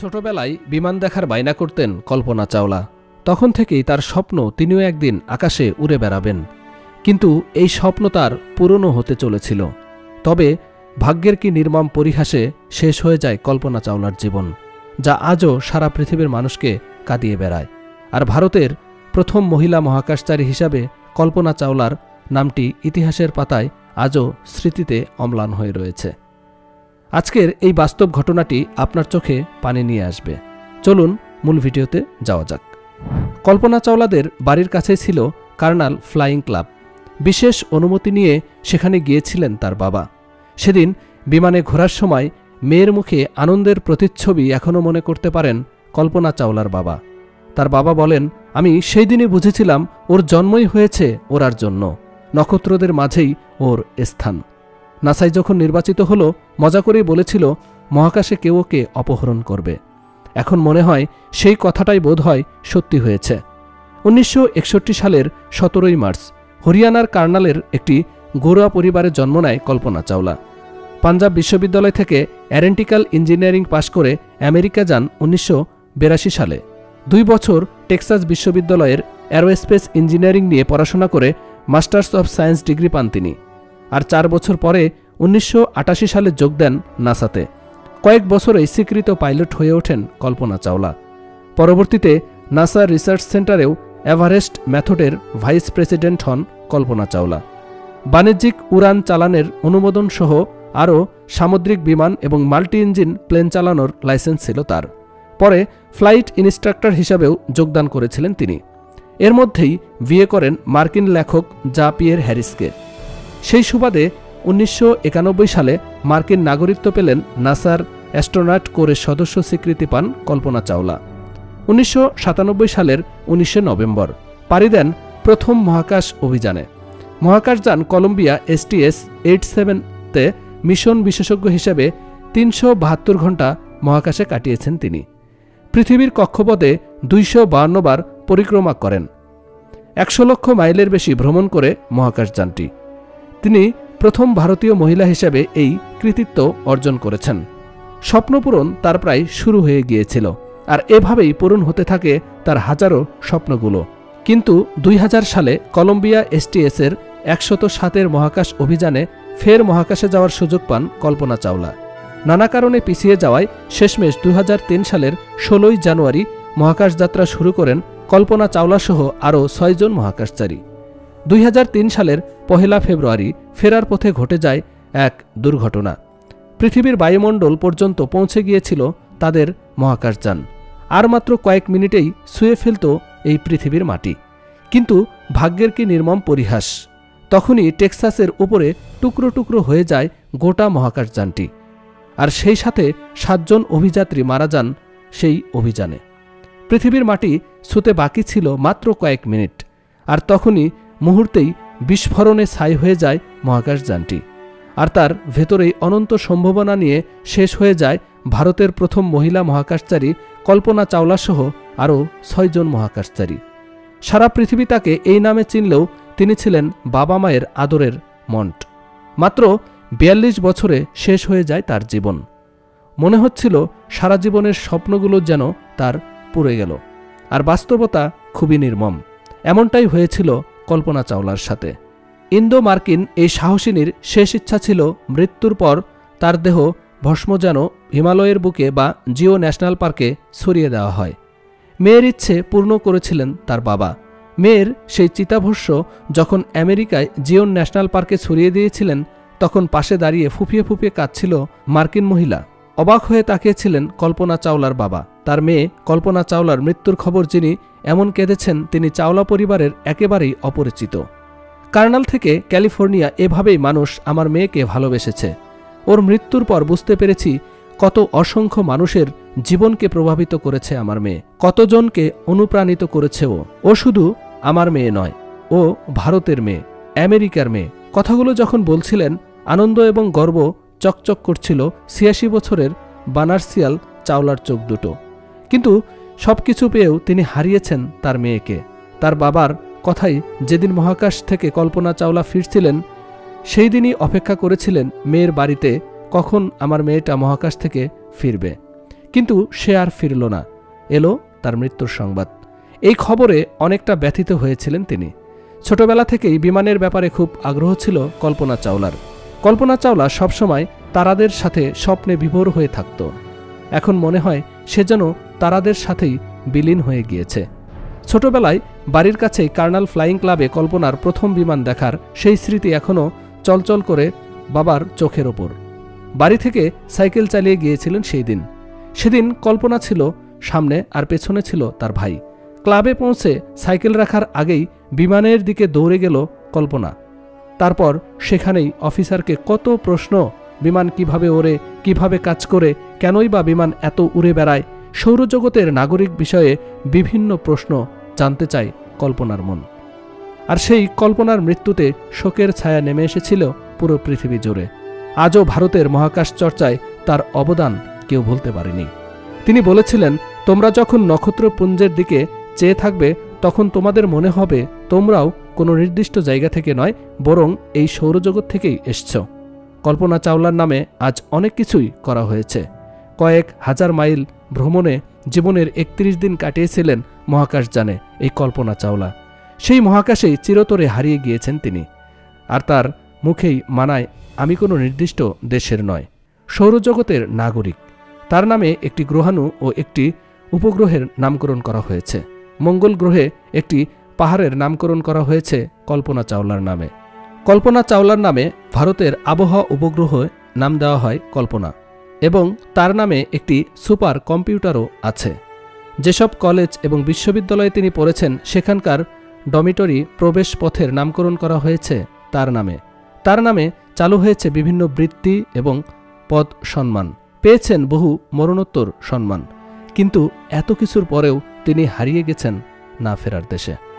ছোটবেলায় বিমান দেখার বায়না করতেন কল্পনা চাওলা। তখন থেকেই তার স্বপ্ন তিনিও একদিন আকাশে উড়ে বেড়াবেন। কিন্তু এই স্বপ্ন তার পূরণও হতে চলেছিল। তবে ভাগ্যের কি নির্মম পরিহাসে শেষ হয়ে যায় কল্পনা চাওলার জীবন, যা আজও সারা পৃথিবীর মানুষকে কাঁদিয়ে বেড়ায়। আর ভারতের প্রথম মহিলা মহাকাশচারী হিসাবে কল্পনা চাওলার নামটি ইতিহাসের পাতায় আজও স্মৃতিতে অম্লান হয়ে রয়েছে। আজকের এই বাস্তব ঘটনাটি আপনার চোখে পানি নিয়ে আসবে। চলুন মূল ভিডিওতে যাওয়া যাক। কল্পনা চাওলাদের বাড়ির কাছেই ছিল কার্নাল ফ্লাইং ক্লাব। বিশেষ অনুমতি নিয়ে সেখানে গিয়েছিলেন তার বাবা। সেদিন বিমানে ঘোরার সময় মেয়ের মুখে আনন্দের প্রতিচ্ছবি এখনও মনে করতে পারেন কল্পনা চাওলার বাবা। তার বাবা বলেন, আমি সেই দিনই বুঝেছিলাম ওর জন্মই হয়েছে ওরার জন্য, নক্ষত্রদের মাঝেই ওর স্থান। নাসায় যখন নির্বাচিত হলো, মজা করেই বলেছিল মহাকাশে কেউ ওকে অপহরণ করবে। এখন মনে হয় সেই কথাটাই বোধ হয় সত্যি হয়েছে। 1961 সালের 17 মার্চ হরিয়ানার কার্নালের একটি ঘরোয়া পরিবারে জন্ম নেয় কল্পনা চাওলা। পাঞ্জাব বিশ্ববিদ্যালয় থেকে অ্যারেন্টিক্যাল ইঞ্জিনিয়ারিং পাশ করে আমেরিকা যান 1982 সালে। 2 বছর টেক্সাস বিশ্ববিদ্যালয়ের অ্যারোস্পেস ইঞ্জিনিয়ারিং নিয়ে পড়াশোনা করে মাস্টার্স অব সায়েন্স ডিগ্রি পান তিনি। আর 4 বছর পরে 1988 সালে যোগ দেন নাসাতে। কয়েক বছরেই স্বীকৃত পাইলট হয়ে ওঠেন কল্পনা চাওলা। পরবর্তীতে নাসা রিসার্চ সেন্টারেও এভারেস্ট মেথডের ভাইস প্রেসিডেন্ট হন কল্পনা চাওলা। বাণিজ্যিক উড়ান চালানের অনুমোদন সহ আরও সামুদ্রিক বিমান এবং মাল্টি ইঞ্জিন প্লেন চালানোর লাইসেন্স ছিল তার। পরে ফ্লাইট ইনস্ট্রাক্টর হিসাবেও যোগদান করেছিলেন তিনি। এর মধ্যেই বিয়ে করেন মার্কিন লেখক জা পিয়ের হ্যারিসকে। সেই সুবাদে 1991 সালে মার্কিন নাগরিকত্ব পেলেন নাসার অ্যাস্ট্রোনট কোরের সদস্য স্বীকৃতি পান কল্পনা চাওলা। 1997 সালের 19 নভেম্বর পাড়ি দেন প্রথম মহাকাশ অভিযানে। মহাকাশযান কলম্বিয়া STS-87-তে মিশন বিশেষজ্ঞ হিসেবে 372 ঘণ্টা মহাকাশে কাটিয়েছেন তিনি। পৃথিবীর কক্ষপথে 252 বার পরিক্রমা করেন। 100 লক্ষ মাইলের বেশি ভ্রমণ করে মহাকাশযানটি। তিনি প্রথম ভারতীয় মহিলা হিসেবে এই কৃতিত্ব অর্জন করেছেন। স্বপ্নপূরণ তার প্রায় শুরু হয়ে গিয়েছিল, আর এভাবেই পূরণ হতে থাকে তার হাজারো স্বপ্নগুলো। কিন্তু 2000 সালে কলম্বিয়া STS-এর 107 মহাকাশ অভিযানে ফের মহাকাশে যাওয়ার সুযোগ পান কল্পনা চাওলা। নানা কারণে পিছিয়ে যাওয়ায় শেষমেশ 2003 সালের 16 জানুয়ারি মহাকাশ যাত্রা শুরু করেন কল্পনা চাওলা সহ আরও 6 জন মহাকাশচারী। 2003 সালের 1 ফেব্রুয়ারি ফেরার পথে ঘটে যায় এক দুর্ঘটনা। পৃথিবীর বায়ুমণ্ডল পর্যন্ত পৌঁছে গিয়েছিল তাদের মহাকাশযান। আর মাত্র কয়েক মিনিটেই ছুঁয়ে ফেলত এই পৃথিবীর মাটি। কিন্তু ভাগ্যের কি নির্মম পরিহাস! তখনই টেক্সাসের উপরে টুকরো টুকরো হয়ে যায় গোটা মহাকাশযানটি। আর সেই সাথে 7 জন অভিযাত্রী মারা যান সেই অভিযানে। পৃথিবীর মাটি ছুঁতে বাকি ছিল মাত্র কয়েক মিনিট, আর তখনই মুহূর্তেই বিস্ফোরণে ছাই হয়ে যায় মহাকাশযানটি। আর তার ভেতরেই অনন্ত সম্ভাবনা নিয়ে শেষ হয়ে যায় ভারতের প্রথম মহিলা মহাকাশচারী কল্পনা চাওলা সহ আরও 6 জন মহাকাশচারী। সারা পৃথিবী তাকে এই নামে চিনলেও তিনি ছিলেন বাবা মায়ের আদরের মন্ট। মাত্র 42 বছরে শেষ হয়ে যায় তার জীবন। মনে হচ্ছিল সারা জীবনের স্বপ্নগুলো যেন তার পুড়ে গেল। আর বাস্তবতা খুবই নির্মম। এমনটাই হয়েছিল কল্পনা চাওলার সাথে। ইন্দো মার্কিন এই সাহসিনীর শেষ ইচ্ছা ছিল মৃত্যুর পর তার দেহ ভস্ম যেন হিমালয়ের বুকে বা জিও ন্যাশনাল পার্কে ছড়িয়ে দেওয়া হয়। মেয়ের ইচ্ছে পূর্ণ করেছিলেন তার বাবা। মেয়ের সেই চিতাভস্য যখন আমেরিকায় জিও ন্যাশনাল পার্কে ছড়িয়ে দিয়েছিলেন, তখন পাশে দাঁড়িয়ে ফুঁপিয়ে ফুঁপিয়ে কাঁদছিল মার্কিন মহিলা। অবাক হয়ে তাকিয়েছিলেন কল্পনা চাওলার বাবা। তার মেয়ে কল্পনা চাওলার মৃত্যুর খবর যিনি এমন কেঁদেছেন, তিনি চাওলা পরিবারের একেবারেই অপরিচিত। কার্নাল থেকে ক্যালিফোর্নিয়া, এভাবেই মানুষ আমার মেয়েকে ভালোবেসেছে। ওর মৃত্যুর পর বুঝতে পেরেছি কত অসংখ্য মানুষের জীবনকে প্রভাবিত করেছে আমার মেয়ে, কতজনকে অনুপ্রাণিত করেছে ও শুধু আমার মেয়ে নয়, ও ভারতের মেয়ে, আমেরিকার মেয়ে। কথাগুলো যখন বলছিলেন, আনন্দ এবং গর্ব চকচক করছিল 86 বছরের বানারসিয়াল চাওলার চোখ দুটো। কিন্তু সবকিছু পেয়েও তিনি হারিয়েছেন তার মেয়েকে। তার বাবার কথাই যেদিন মহাকাশ থেকে কল্পনা চাওলা ফিরছিলেন, সেই দিনই অপেক্ষা করেছিলেন মেয়ের বাড়িতে, কখন আমার মেয়েটা মহাকাশ থেকে ফিরবে। কিন্তু সে আর ফিরল না। এলো তার মৃত্যুর সংবাদ। এই খবরে অনেকটা ব্যথিত হয়েছিলেন তিনি। ছোটবেলা থেকেই বিমানের ব্যাপারে খুব আগ্রহ ছিল কল্পনা চাওলার। কল্পনা চাওলা সবসময় তারাদের সাথে স্বপ্নে বিভোর হয়ে থাকত। এখন মনে হয় সে যেন তারাদের সাথেই বিলীন হয়ে গিয়েছে। ছোটবেলায় বাড়ির কাছেই কার্নাল ফ্লাইং ক্লাবে কল্পনার প্রথম বিমান দেখার সেই স্মৃতি এখনও চলচল করে বাবার চোখের ওপর। বাড়ি থেকে সাইকেল চালিয়ে গিয়েছিলেন সেই দিন। সেদিন কল্পনা ছিল সামনে আর পেছনে ছিল তার ভাই। ক্লাবে পৌঁছে সাইকেল রাখার আগেই বিমানের দিকে দৌড়ে গেল কল্পনা। তারপর সেখানেই অফিসারকে কত প্রশ্ন, বিমান কিভাবে ওড়ে, কিভাবে কাজ করে, কেনই বা বিমান এত উড়ে বেড়ায়, সৌরজগতের নাগরিক বিষয়ে বিভিন্ন প্রশ্ন জানতে চায় কল্পনার মন। আর সেই কল্পনার মৃত্যুতে শোকের ছায়া নেমে এসেছিল পুরো পৃথিবী জুড়ে। আজও ভারতের মহাকাশ চর্চায় তার অবদান কেউ ভুলতে পারেনি। তিনি বলেছিলেন, তোমরা যখন নক্ষত্রপুঞ্জের দিকে চেয়ে থাকবে তখন তোমাদের মনে হবে তোমরাও কোনো নির্দিষ্ট জায়গা থেকে নয়, বরং এই সৌরজগৎ থেকেই এসছ। কল্পনা চাওলার নামে আজ অনেক কিছুই করা হয়েছে। কয়েক হাজার মাইল ভ্রমণে জীবনের 31 দিন কাটিয়েছিলেন মহাকাশযানে এই কল্পনা চাওলা। সেই মহাকাশেই চিরতরে হারিয়ে গিয়েছেন তিনি। আর তার মুখেই মানায়, আমি কোনো নির্দিষ্ট দেশের নয়, সৌরজগতের নাগরিক। তার নামে একটি গ্রহাণু ও একটি উপগ্রহের নামকরণ করা হয়েছে। মঙ্গল গ্রহে একটি পাহাড়ের নামকরণ করা হয়েছে কল্পনা চাওলার নামে। কল্পনা চাওলার নামে ভারতের আবহাওয়া উপগ্রহ নাম দেওয়া হয় কল্পনা, এবং তার নামে একটি সুপার কম্পিউটারও আছে। যেসব কলেজ এবং বিশ্ববিদ্যালয়ে তিনি পড়েছেন সেখানকার ডমিটরি প্রবেশ পথের নামকরণ করা হয়েছে তার নামে। তার নামে চালু হয়েছে বিভিন্ন বৃত্তি এবং পদ সম্মান, পেয়েছেন বহু মরণোত্তর সম্মান। কিন্তু এত কিছুর পরেও তিনি হারিয়ে গেছেন না ফেরার দেশে।